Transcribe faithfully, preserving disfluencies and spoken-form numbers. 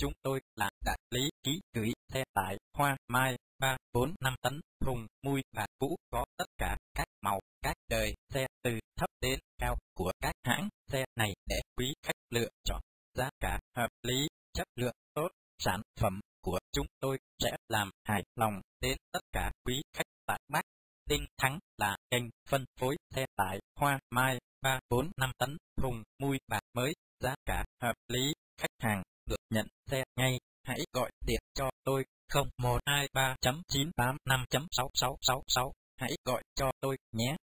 chúng tôi là đại lý ký gửi xe tải Hoa Mai ba bốn năm tấn. Hùng, Mui và Vũ có tất cả các màu, các đời xe từ thấp đến cao của các hãng xe này để quý khách lựa chọn. Giá cả hợp lý, chất lượng tốt, sản phẩm của chúng tôi sẽ làm hài lòng đến tất cả quý khách tại Bắc. Tinh Thắng là kênh phân phối xe tải Hoa Mai ba bốn năm tấn. Hùng, Mui và mới, giá cả hợp lý, khách hàng được nhận xe ngay. Hãy gọi điện cho tôi không một hai ba chín tám năm sáu sáu sáu sáu. Hãy gọi cho tôi nhé.